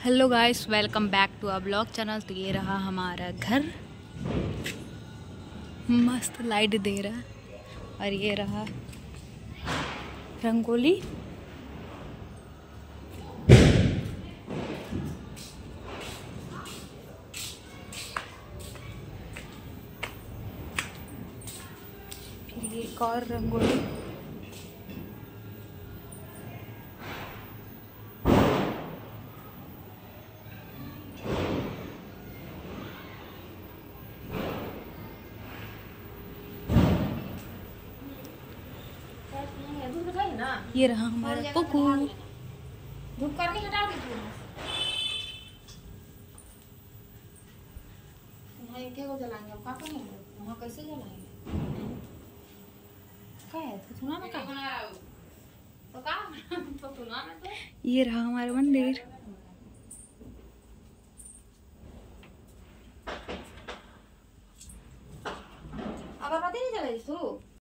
Hello guys, welcome back to our blog channel. तो ये रहा हमारा घर, मस्त लाइट दे रहा है। और ये रहा रंगोली। फिर ये एक और रंगोली। ये रहा हमारा पुप्पू। धूप करके हटा दे तू। वहाँ एक को जलाएंगे, अब क्या करेंगे? वहाँ कैसे जलाएंगे? क्या है? तो सुना ना क्या? तो क्या? तो सुना ना तो? ये रहा हमारा मंदिर। अगरबत्ती नहीं जलाई तू?